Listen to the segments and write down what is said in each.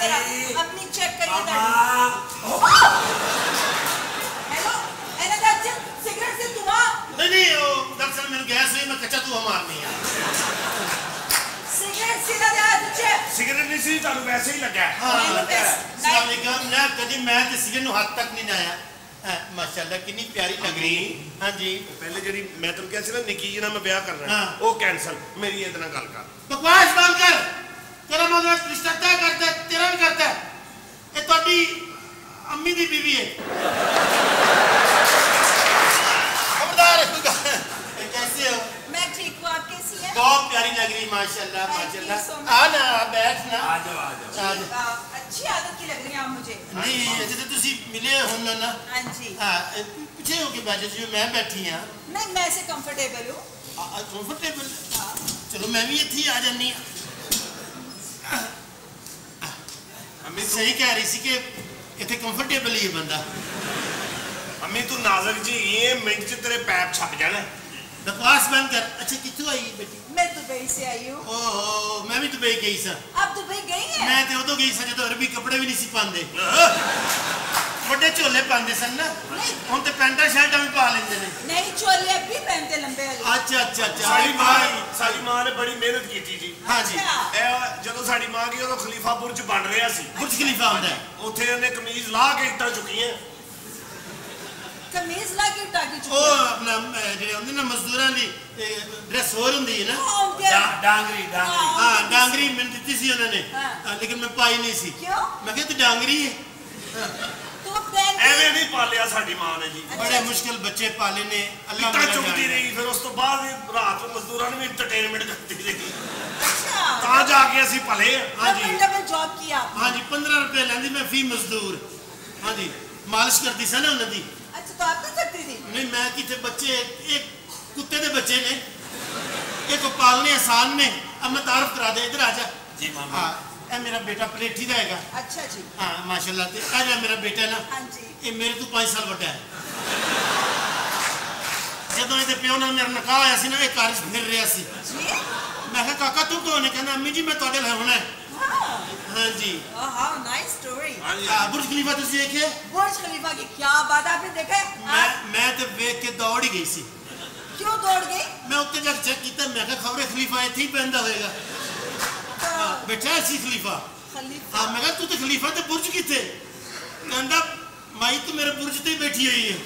जरा अपनी चेक करिए। हेलो एनादाज सिगरेट से धुआं नहीं ओ दरअसल मेरे गैस हुई मैं कच्चा धुआं मारनी है। सिगरेट सीधा दे तुझे सिगरेट नहीं सी तानु वैसे ही लगा। हां अस्सलाम वालेकुम ना कभी मैं ते सिगरेट नु हाथ तक नहीं लाया। माशाल्लाह कितनी प्यारी लग रही। हां जी पहले जेडी मैं तुम कह सी ना निकी जी ना मैं ब्याह करना ओ कैंसल मेरी इधर ना गल कर। बकवास बंद कर। तेरा मगर रिश्ता तय करता है तेरा भी करता है। ये तोड़ी अम्मी दी बीवी है। खबरदार कैसे हो? मैं ठीक हूं आप कैसी हैं? बहुत प्यारी लग रही माशाल्लाह माशाल्लाह। आ ना बैठ ना आ जाओ अच्छी आदत की लग रही है आप मुझे। नहीं जैसे तुसी मिले हो ना। हां जी हां पीछे हो के बैठे जो मैं बैठी हां। नहीं मैं ऐसे कंफर्टेबल हूं। कंफर्टेबल चलो मैं भी इत्थे आ जानी हां। अम्मी सही कह रही सी कि इत्थे कंफर्टेबल ही है बंदा। अम्मी तू नाजुक जी ये मिनट च तेरे पैर छप जाना। बकवास बंद कर। अच्छा कित्थों आई बेटी? मैं दुबई से आई हूं। ओहो मैं भी दुबई गई सा। आप दुबई गई हैं? मैं ते उदों गई सा जदों अरबी कपड़े भी नहीं सी पांदे। बड़े झोले पांदे सन ना। हुन ते पैंटा शर्टां भी पा लेंदे ने। नहीं चोले अब भी पहनते लंबे वाले। अच्छा अच्छा अच्छा साडी मां ने बड़ी मेहनत की थी जी। हां जी ਜਦੋਂ ਸਾਡੀ ਮਾਂ ਗਈ ਉਦੋਂ ਖਲੀਫਾ ਬੁਰਜ ਬਣ ਰਿਹਾ ਸੀ। बुर्ज खलीफा ਹੁੰਦਾ है। ਉੱਥੇ ਉਹਨੇ ਕਮੀਜ਼ ਲਾ ਕੇ ਇੱਟਾਂ ਚੁੱਕੀਆਂ। कमीज ला के टाकी ओ अपना ਜਿਹੜੇ ਹੁੰਦੇ ਨਾ ਮਜ਼ਦੂਰਾਂ ਦੀ ਡਰੈਸ ਹੋਰ ਹੁੰਦੀ ਹੈ ਨਾ। ਡਾਂਗਰੀ ਹਾਂ ਡਾਂਗਰੀ ਮੈਨੂੰ ਦਿੱਤੀ ਸੀ ਉਹਨਾਂ ਨੇ ਲੇਕਿਨ ਮੈਂ ਪਾਈ ਨਹੀਂ ਸੀ। क्यों? ਮੈਂ ਕਿਹਾ ਤੂੰ ਡਾਂਗਰੀ ਹੈ। तू पहन ਐਵੇਂ ਨਹੀਂ ਪਾਲਿਆ ਸਾਡੀ ਮਾਂ ਨੇ ਜੀ। बड़े मुश्किल बच्चे पाले ने अल्लाह ਇੱਟਾਂ ਚੁੱਕਦੀ ਰਹੀ ਫਿਰ ਉਸ ਤੋਂ ਬਾਅਦ ਰਾਤ ਨੂੰ ਮਜ਼ਦੂਰਾਂ ਨੂੰ ਵੀ ਐਂਟਰਟੇਨਮੈਂਟ ਕਰਦੀ ਰਹੀ। अच्छा ਤਾਂ ਜਾ ਕੇ ਅਸੀਂ ਭਲੇ। हाँ जी डबल जॉब किया आपने। हाँ जी 15 रुपए लेंदी मैं फी मजदूर। हाँ जी मालिश करती सा ना उन्होंने। अच्छा तो आप क्या करती थी? नहीं मैं कितने बच्चे एक कुत्ते के बच्चे ने एक को पालने आसान ने। अब मैं तारफ करा दे इधर आजा जी मामा। हाँ ये मेरा बेटा पलेठी का है। अच्छा जी हाँ माशाल्लाह ते आ जा मेरा बेटा ना हाँ जी ये मेरे तो 5 साल बड़ा है। जदों ये प्यो नाल मेरा निकाह होया सी ना ये घर फिर रहा सी। जी मैं कहा काका तू कौन है? कहना अम्मी जी मैं तुहाडे नाल होना है। हाँ जी how nice story. Burj Khalifa तुसी देखे? बुर्ज खलीफा की क्या बात आपने देखा है? मैं तो देख के दौड़ ही गई सी। क्यों दौड़ गई? मैं उत्ते जाके चेक किया मैं कहा खबरे खलीफा इत्थे ही पैंदा होएगा। बैठा सी खलीफा। खलीफा हाँ मैं कहा तू तो खलीफा ते बुर्ज किथे? कहंदा माई तो मेरे बुर्ज ते ही बैठी हुई है।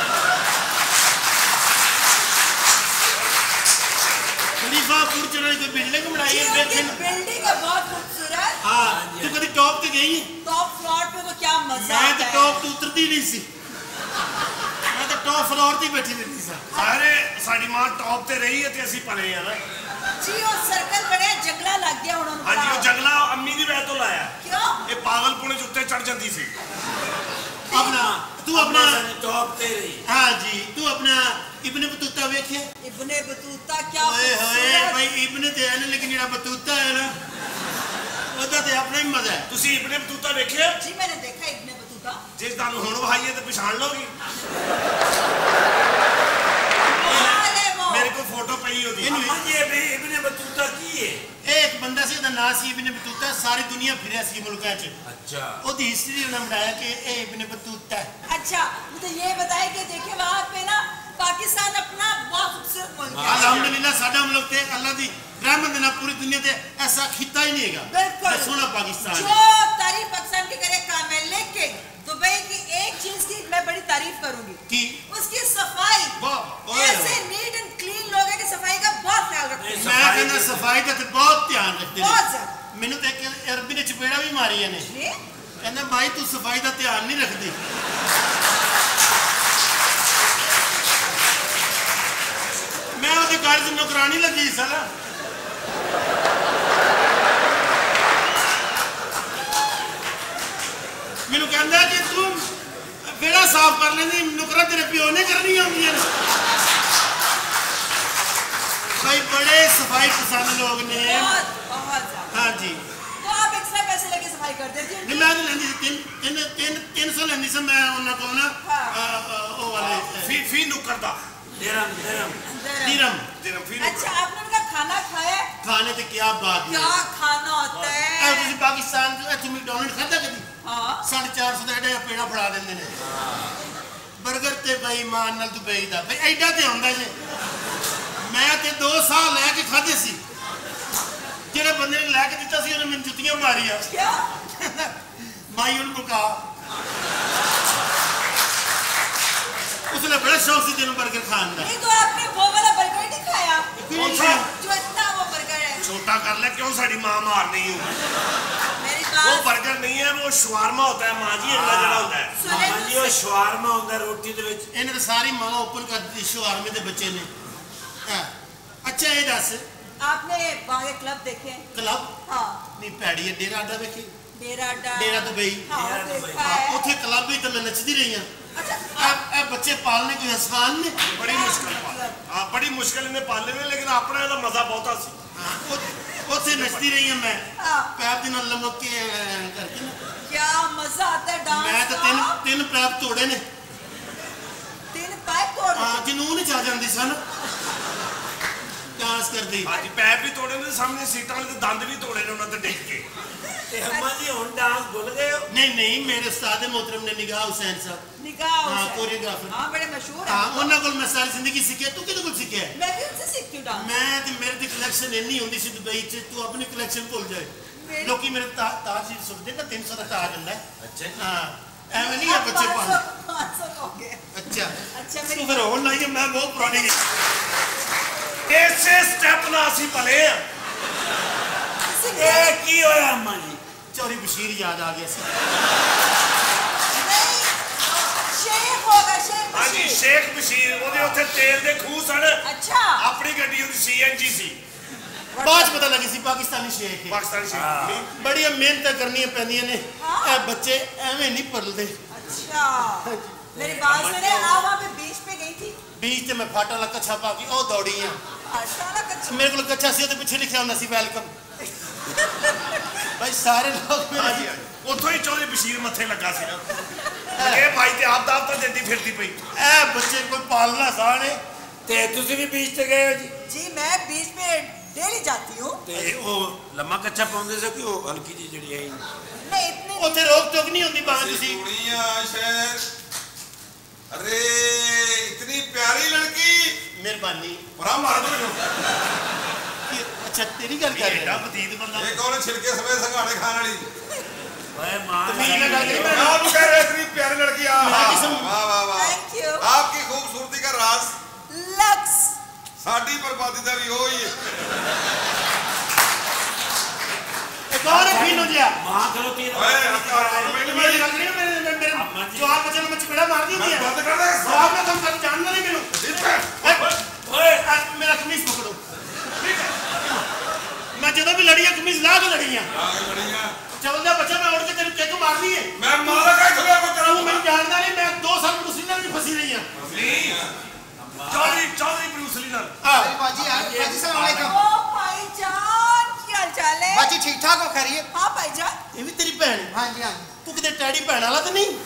खलीफा बुर्ज ने कोई बिल्डिंग बनाई है देखें। बिल्डिंग है बहुत खूबसूरत। हाँ तू कभी टॉप पे गई है? टॉप फ्लोर पे तो क्या मजा मैं आता तो है। टॉप तो उतरती नहीं सी। मैं तो टॉप फ्लोर ते बैठी रहती सा। ਸਾਰੇ ਸਾਡੀ ਮਾਂ ਟੌਪ ਤੇ ਰਹੀ ਹੈ ਤੇ ਅਸੀਂ ਭਲੇ ਆ ਨਾ। जी वो सर्कल बने जंगला लग गया उन्होंने। ਹਾਂਜੀ ਉਹ ਜੰਗਲਾ ਅੰਮੀ ਦੀ ਵਜ੍ਹਾ ਤੋਂ ਲਾਇਆ। क्यों? ਇਹ ਪਾਗਲਪੁਣੇ ਚ ਉੱਤੇ ਚੜ ਜਾਂਦੀ ਸੀ। अपना तू अपना ਟੌਪ ਤੇ ਰਹੀ। हाँ जी तू अपना इब्ने बतूता वेखे? इब्ने बतूता क्या ओए होए खूबसूरत। भाई इब्ने ते है ना लेकिन जेड़ा बतूता है ना ओदा ते अपना ही मजा है। ਤੁਸੀਂ ਇਬਨੇ ਬਤੂਤਾ ਵੇਖਿਆ? जी मैंने देखा इब्ने बतूता। ਜੇ ਤੁਹਾਨੂੰ ਹੁਣ ਵਹਾਈਏ ਤੇ ਪਛਾਣ ਲਓਗੀ। मेरे को फोटो पई होती है। अम्मा जी इब्ने बतूता की है? एक बंदा सी दा नाम सी इब्ने बतूता सारी दुनिया फिरया सी मुल्कां च। अच्छा ओदी हिस्ट्री उन्होंने बनाया कि ए इब्ने बतूता है। अच्छा मुझे ये बताया कि देखिए वहाँ पे ना पाकिस्तान अपना बहुत खूबसूरत मुल्क है। अल्हम्दुलिल्लाह साडा मुल्क ते अल्लाह दी रहमत नाल पूरी दुनिया ते ऐसा खिता ही नहीं हैगा। बिल्कुल सोना पाकिस्तान जो तारीफ पाकिस्तान की करे काम है। लेकिन दुबई की एक चीज की मैं बड़ी तारीफ करूंगी की उसकी सफाई। ऐसे नीट एंड क्लीन लोग हैं कि सफाई का बहुत ख्याल रखते हैं। मैं कहना सफाई का ते बहुत ध्यान रखते हैं। बहुत ज्यादा। मैनू ते एक अरबी ने चपेड़ा भी मारिया ने। कहना भाई तू सफाई का ध्यान नहीं रखती। मैं ਉਹਦੇ ਘਰ 'ਚ ਨੌਕਰਾਨੀ ਲੱਗੀ ਸਾਲਾ। ਮੈਨੂੰ ਕਹਿੰਦਾ ਕਿ ਤੂੰ ਵਿਹੜਾ ਸਾਫ਼ ਕਰ ਲੈਂਦੀ ਨੌਕਰਾਂ ਤੇਰੇ ਪਿਓ ਨੇ ਕਰਨੀਆਂ ਹੁੰਦੀਆਂ ਨੇ। भाई बड़े सफाई पसंद लोग ने। बहुत ज्यादा। हाँ जी तो आप एक्स्ट्रा पैसे लेके सफाई कर देती हैं? नहीं मैं तो लेंदी 300 लेंदी सी मैं उन्हां कोल ना ओ वाले फी नुक्कर दा दिरहम अच्छा आपने उनका खाना खाया? खाने ते क्या बात है। क्या खाना होता है? तुसी पाकिस्तान ਪਾਕਿਸਤਾਨ ਚ ਇੱਥੇ ਮੈਕਡੋਨਲਡ ਖਾਧਾ ਕਦੀ? ਹਾਂ 450 ਦਾ ਐਡਾ ਪੇੜਾ ਫੜਾ ਦਿੰਦੇ ਨੇ ਬਰਗਰ ਤੇ ਬੇਈਮਾਨ ਨਾਲ ਦੁਬਈ ਦਾ ਬਈ ਐਡਾ ਤੇ ਹੁੰਦਾ ਜੇ ਮੈਂ ਤੇ 2 ਸਾਲ ਲੈ ਕੇ ਖਾਧੇ ਸੀ ਜਿਹੜੇ ਬੰਦੇ ਨੇ ਲੈ ਕੇ ਦਿੱਤਾ ਸੀ ਉਹਨੇ ਮੈਨੂੰ ਜੁੱਤੀਆਂ ਮਾਰੀਆਂ क्या ਮਾਈ ਉਹਨੂੰ ਮੁਕਾ उसने बड़ा शौक से तेन बर्गर खाने का नहीं तो आपने वो वाला बर्गर नहीं खाया कौन सा? जो इतना वो बर्गर है छोटा कर ले क्यों साड़ी माँ मारनी हूँ मेरी वो बात बर्गर नहीं है वो शवारमा होता है माँ जी अगला जड़ा होता है सुने ਮਾਮਾ ਜੀ ਉਹ ਸ਼ਵਾਰਮਾ ਹੁੰਦਾ ਰੋਟੀ ਦੇ ਵਿੱਚ इन्हें तो सारी माँ ओपन कर दी शवारमे के बच्चे ने हाँ। अच्छा ये दस आपने बाहर क्लब देखे हैं? क्लब हाँ नहीं पैड़ी है डेरा अड्डा वेखी डेरा अड्डा डेरा दुबई हाँ डेरा देखा हाँ, है उथे क्लब भी तो मैं नचती रही हूँ अच्छा बच्चे पालने कोई आसान ने बड़ी मुश्किल हाँ बड़ी मुश्किल इन्हें पालने में लेकिन अपना ਇਹਦਾ मजा बहुत सी उथे नचती रही हूँ मैं हाँ। पैर दिन लमक के करके ना क्या मजा आता है डांस मैं तो का तीन पैर तोड़े ने 3 पाइप तोड़ हाँ जनून च आ जाती सन डांस कर दी हाँ जी पैर भी तोड़े ने सामने सीटां वाले ते दंद भी तोड़े ने उन्होंने डिग के ਤੇ ਅੰਮਾ ਜੀ ਹੁਣ ਡਾਂਸ ਭੁੱਲ ਗਏ ਹੋ नहीं नहीं मेरे उस्ताद मोहतरम ने निगाह हुसैन साहब निगाह हाँ उसे। कोरियोग्राफर हाँ बड़े मशहूर हाँ है उन्होंने को मैं सारी जिंदगी सीखी तू किदे को सीखिया है मैं भी उनसे सीखती हूँ डांस मैं ते मेरे दी कलेक्शन इन्नी होंदी सी दुबई च तू अपनी कलेक्शन भूल जाए मेरी- लोकी मेरे ताज ही सुनते ना 300 का ताज ਹੁੰਦਾ है ਅੱਛਾ हाँ ਐਵੇਂ नहीं है बच्चे पाल 500 हो गए अच्छा अच्छा तू मेरी फिर और नहीं है मैं बहुत पुरानी ਇਸੇ ਸਟੈਪ ਨਾਲ ਅਸੀਂ ਭਲੇ ਆ किसी ਇਹ के ਕੀ ਹੋਇਆ ਅੰਮਾ ਜੀ चौरी बशीर याद आ गया सी नहीं शेख होगा शेख हाँ जी बशीर। ਸ਼ੇਖ ਬਸ਼ੀਰ ਉਹਦੇ ਉੱਥੇ ਤੇਲ ਦੇ ਖੂਹ ਸਨ अच्छा ਆਪਣੀ ਗੱਡੀ ਉਹਦੀ CNG ਸੀ ਬਾਅਦ 'ਚ ਪਤਾ ਲੱਗੀ ਸੀ ਪਾਕਿਸਤਾਨੀ ਸ਼ੇਖ ਹੈ ਪਾਕਿਸਤਾਨੀ ਸ਼ੇਖ ਬੜੀਆਂ ਮਿਹਨਤਾਂ ਕਰਨੀਆਂ ਪੈਂਦੀਆਂ ਨੇ हाँ। ਇਹ ਬੱਚੇ ਐਵੇਂ ਨਹੀਂ ਪਰਲਦੇ अच्छा मेरी बात सुने आप वहाँ पे बीच पे गई थी बीच ਤੇ ਮੈਂ ਫਾਟਾ ਲਾ ਕੱਛਾ ਪਾ ਕੇ ਉਹ ਦੌੜੀ ਆ अचानक अच्छा ਮੇਰੇ ਕੋਲ ਕੱਛਾ ਸੀ ਉਹਦੇ ਪਿੱਛੇ ਲਿਖਿਆ ਹੁੰਦਾ ਸੀ ਵੈਲਕਮ ਭਾਈ ਸਾਰੇ ਲੋਕ ਹਾਂ ਜੀ ਉੱਥੋਂ ਹੀ ਚੌਧਰੀ ਬਸ਼ੀਰ ਮੱਥੇ ਲੱਗਾ ਸੀ ਨਾ ਇਹ ਭਾਈ ਤੇ ਆਪ ਦਾਵਤਾਂ ਦਿੰਦੀ ਫਿਰਦੀ ਪਈ ਇਹ ਬੱਚੇ ਕੋਈ ਪਾਲਣਾ ਸਾਣੇ ਤੇ ਤੁਸੀਂ ਵੀ ਬੀਚ ਤੇ ਗਏ ਹੋ ਜੀ जी मैं बीच पे डेली जाती हूँ ਤੇ ਉਹ ਲੰਮਾ ਕੱਚਾ ਪਾਉਂਦੇ ਸੀ ਕਿ ਉਹ ਹਲਕੀ ਜੀ ਜਿਹੜੀ ਹੈ नहीं इतनी ਉੱਥੇ ਰੋਕ ਟੋਕ ਨਹੀਂ ਹੁੰਦੀ ਬਾਹਰ ਤੁਸੀਂ दुनिया शहर अरे इतनी प्यारी लड़की ਮਿਹਰਬਾਨੀ बड़ा मार दो इन्हों। ਅੱਛਾ ਤੇਰੀ ਗੱਲ ਕਰ ਐਡਾ ਰਿਹਾ ਬਤੀਤ ਬੰਦਾ ये कौन है छिलके समेत संघाड़े खाने वाली ਓਏ ਮਾਂ ਤਮੀਜ਼ ਨਾਲ ਗੱਲ ਕਰੀ ਮੈਂ आप कह रहे इतनी प्यारी लड़की मैं किस्म- वाह वाह वाह थैंक यू आपकी खूबसूरती का राज लक्स साड़ी बर्बादी का भी हो ही है ਇਹ ਕੌਣ ਹੈ ਫੀਨੋ ਜਿਆ ਮਾਂ ਖਲੋਤੀ ਹੈ ओए, मिनट में ਮੇਰੀ ਗੱਲ ਕਰੀ ਮੇਰੇ ਜਵਾਨ ਬੱਚੇ ਨੂੰ ਮੈਂ ਚਪੇੜਾ ਮਾਰਦੀ ਹੁੰਦੀ ਹੈ बंद कर दे ਸਾਹਬ ਨਾਲ ਕੰਮ ਕਰ ਜਾਣਦਾ ਨਹੀਂ ਮੈਨੂੰ ਓਏ ਮੇਰਾ ਕਮੀਜ਼ ਪਕੜੋ ਮੈਂ ਜਦੋਂ ਵੀ ਲੜੀ ਆ ਕਮੀਜ਼ ਲਾ ਕੇ ਲੜੀ ਆ आगे बढ़िया ਚਵਲਦਾ ਬੱਚਾ ਮੈਂ ਉੜ ਕੇ ਤੈਨੂੰ ਕਿੱਕ ਮਾਰਦੀ ਹੈ मैं मारा का खुला को ਤੂੰ ਮੈਨੂੰ ਜਾਣਦਾ ਨਹੀਂ ਮੈਂ 2 ਸਾਲ ਮੁਸਲਿਮ ਨਾਲ ਵੀ ਫਸੀ ਰਹੀ ਆ ਚੌਧਰੀ ਬਰੂਸਲੀ ਨਾਲ भाई बाजी बाजी सलाम अलैकुम ओ भाईजान क्या हाल चाल है बाजी ठीक ठाक हो खैरियत हाँ भाईजान ਇਹ ਵੀ ਤੇਰੀ ਭੈਣ ਹੈ। हाँ जी हाँ जी ਤੂੰ ਕਿਤੇ ਟੈਡੀ ਭੈਣ ਵਾਲਾ ਤਾਂ ਨਹੀਂ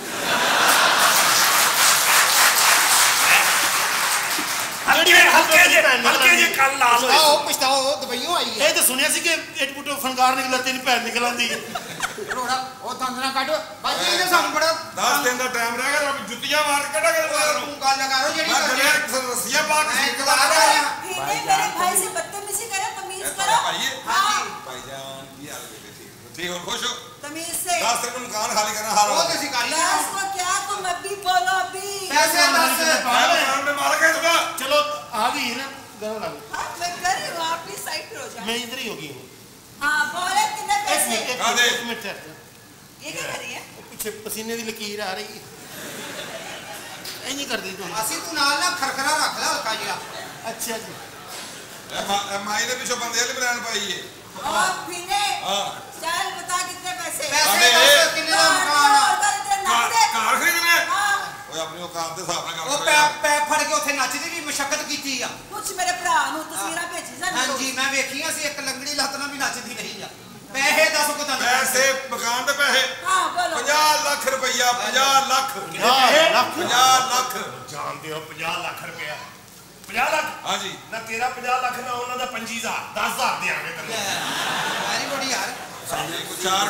ਹਲਕੇ ਜੇ ਕੱਲ ਲਾਲ ਹੋਏ आओ पछताओ दुबईयों आई है ਇਹ ਤਾਂ ਸੁਣਿਆ ਸੀ ਕਿ ਇੱਕ ਪੁੱਟੋ ਫਨਕਾਰ ਨਿਕਲਾ ਤੇਰੀ ਭੈਣ ਨਿਕਲ ਆਂਦੀ ਹੈ रोड़ा ओ तंदना काटो बाजी इन्हें सानू बड़ा 10 दिन का टाइम रह गया अब जुतियां मार के केड़ा कर तू गल लगा रो जेडी मैं कर गले रस्सियां पा के मैं सीख गवा लगा रहा इन्हें मेरे भाई से बदतमीजी करो तमीज करो भाई हाँ भाईजान की हाल है ठीक हो खुश हो तमीज से 10 दिन में मकान खाली करना हाल वो तो शिकारी है दस को क्या तुम अभी बोलो अभी पैसे 10 मैं मकान में मार के दूंगा चलो आ गई है ना घर लग हाँ मैं कर रही हूँ आप प्लीज साइड पर हो जाओ मैं इधर ही हो गई हूँ हाँ बोले कितने पैसे एक मिनट ठहर जा। ये क्या कर रही है पीछे पसीने की लकीर आ रही है ऐ नहीं कर दी तुम ਅਸੀਂ ਤੂੰ ਨਾਲ ਨਾ ਖਰਖਰਾ ਰੱਖ ਲੈ ਹਲਕਾ ਜਿਹਾ अच्छा जी माई ने पीछे बंदे वाली ब्रांड पाई है और पीने हाँ चल बता कितने पैसे ਪੈਸੇ अबे, ਦੱਸ ਕਿੰਨੇ ਦਾ ਮਕਾਨ ਆ कार खरीदने हाँ ओए अपनी औकात दे हिसाब नाल ਉਹ ਪੈ ਫੜ ਕੇ ਉੱਥੇ ਨੱਚਦੀ ਵੀ ਮਸ਼ੱਕਤ ਕੀਤੀ ਆ कुछ मेरे भरा नु तस्वीरां भेजी सन ਹਾਂਜੀ ਮੈਂ ਵੇਖੀਆਂ ਸੀ ਇੱਕ ਲੰਗੜੀ ਲੱਤ ਨਾਲ ਵੀ ਨੱਚਦੀ ਰਹੀ ਆ ਪੈਸੇ ਦੱਸ ਕੋ ਤੰਦ पैसे मकान दे पैसे हाँ बोलो 50 लाख रुपया 50 लाख 50 लाख ਜਾਣਦੇ ਹੋ 50 ਲੱਖ ਰੁਪਇਆ 50 ਲੱਖ हाँ जी ਨਾ ਤੇਰਾ 50 ਲੱਖ ਨਾ ਉਹਨਾਂ ਦਾ 25000 10000 ਦੇਾਂਗੇ ਤੈਨੂੰ ਵੈਰੀ ਗੁੱਡ ਯਾਰ को 4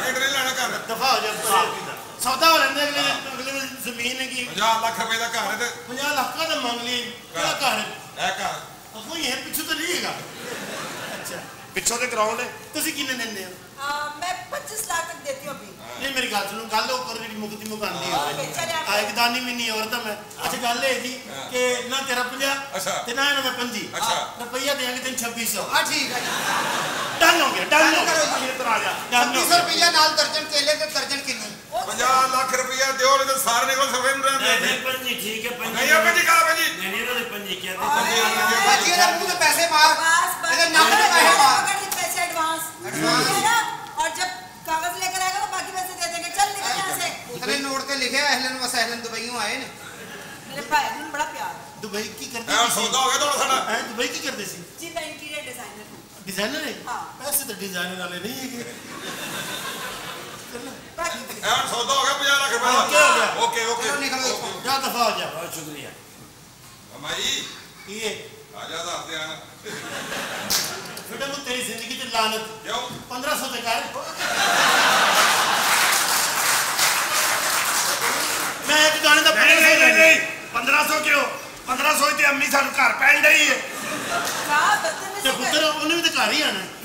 ਸੈਕਿੰਡ ਨਹੀਂ ਲੈਣਾ ਘਰ ਦਫਾ ਹੋ ਜਾ ਸੌਦਾ ਹੋ ਲੈਂਦੇ ਅਗਲੇ ਦੀ ਜ਼ਮੀਨ ਹੈ ਕਿ 50 ਲੱਖ ਰੁਪਏ ਦਾ ਘਰ ਹੈ ਤੇ 50 ਲੱਖ ਦਾ ਮੰਗ ਲਈ ਕਿਹੜਾ ਘਰ ਹੈ? ਇਹ ਘਰ ਕੋਈ ਹੈ ਪਿੱਛੋਂ ਤਾਂ ਨਹੀਂ ਹੈਗਾ। ਅੱਛਾ ਪਿੱਛੋਂ ਤੇ ਗਰਾਊਂਡ ਹੈ। ਤੁਸੀਂ ਕਿੰਨੇ ਦਿੰਦੇ ਹੋ? मैं 25 लाख तक देती हूँ अभी ਨਹੀਂ ਮੇਰੀ ਗੱਲ ਸੁਣੋ ਗੱਲ ਉਹ ਕਰ ਜਿਹੜੀ ਮੁਕਤੀ ਮੁਕਾਉਂਦੀ Okay, चलिए आप- ਆ ਇੱਕ ਦਾਨੀ ਮਿੰਨੀ ਔਰਤ ਮੈਂ ਅੱਛਾ ਗੱਲ ਇਹ ਜੀ ਕਿ ਨਾ ਤੇਰਾ 50 ਅੱਛਾ। ਤੇ ਨਾ ਇਹਨਾਂ ਦਾ 25 ਅੱਛਾ। ਰੁਪਈਆ ਦੇਾਂਗੇ ਤੈਨੂੰ 2600 ਹਾਂ ਠੀਕ ਹੈ ਜੀ ਡਨ ਹੋ ਗਿਆ ਡਨ ਹੋ ਕਰੋ ਗਿਆ ਜੀ। ਇੱਧਰ ਆ ਜਾ ਡਨ ਹੋ 2600 ਗਿਆ ਰੁਪਇਆ ਨਾਲ ਦਰਜਨ ਕੇਲੇ ਤੇ ਦਰਜਨ ਕਿੰਨੀ 50 ਲੱਖ ਰੁਪਇਆ ਦਿਓ ਨਹੀਂ ਤਾਂ ਸਾਰੇ ਨਿਕਲ ਸਫੇ ਨੂੰ ਨਹੀਂ ਰਹਿੰਦੇ ਨਹੀਂ ਪੰਜੀ ਠੀਕ ਹੈ ਪੰਜੀ ਨਹੀਂ ਆ ਭਾਜੀ ਕਹਾ ਭਾਜੀ ਨਹੀਂ ਨਹੀਂ ਇਹਨਾਂ ਦੇ ਪੰਜੀ ਕਿਹਾ ਬਾਜੀ ਇਹਦੇ ਮੂੰਹ ਤੇ ਪੈਸੇ ਮਾਰ बस बस ਇਹਦੇ ਨੱਕ ਤੇ ਪੈਸੇ ਮਾਰ पकड़ लिए पैसे एडवांस Advance। है ना और जब कागज लेकर आएगा तो बाकी पैसे दे देंगे चल निकल यहाँ से ਉਤਲੇ ਨੋਟ ਤੇ ਲਿਖਿਆ ਅਹਲਨ ਵਸਹਲਨ ਦੁਬਈੋਂ ਆਏ ਨੇ मेरे भाई ने बड़ा प्यार है। ਦੁਬਈ ਕੀ ਕਰਦੇ ਇਹ ਸੌਦਾ ਹੋ ਗਿਆ ਤੁਹਾਡਾ ਸਾਡਾ ਹੈ ਦੁਬਈ ਕੀ ਕਰਦੇ ਸੀ? जी मैं इंटीरियर डिजाइनर हूँ ਡਿਜ਼ਾਈਨਰ ਹੈ ਹਾਂ। ਪੈਸੇ ਤਾਂ ਡਿਜ਼ਾਈਨਰ ਵਾਲੇ ਨਹੀਂ ਹੈਗੇ बाकी ਇਹ ਸੌਦਾ ਹੋ ਗਿਆ 50 ਲੱਖ ਰੁਪਏ ਹਾਂ, ਕੀ ਹੋ ਗਿਆ? ਓਕੇ ਓਕੇ ਚਲੋ ਨਿਕਲੋ ਇੱਥੋਂ। ਜਾ ਦਫਾ ਹੋ ਜਾ ਬਹੁਤ ਸ਼ੁਕਰੀਆ ਮਾਈ ਕੀ ਹੈ ਆ ਜਾ ਦੱਸਦੇ ਆ ਫਿਟਾ ਨੂੰ ਤੇਰੀ ਜ਼ਿੰਦਗੀ ਤੇ ਲਾਨਤ ਕਿਉਂ 1500 ਤੇ ਕਰ ਮੈਂ ਇੱਕ ਗਾਣੇ ਦਾ ਨਹੀਂ ਨਹੀਂ ਨਹੀਂ ਨਹੀਂ 1500 ਕਿਉਂ 1500 ਤੇ ਅੰਮੀ ਸਾਨੂੰ ਘਰ ਪੈਣ ਡਈ ਹੈ कहा बदतमीजी ਤੇ कर- ਪੁੱਤਰ ਉਹਨੇ ਵੀ ਤਾਂ ਘਰ ਹੀ ਆਣਾ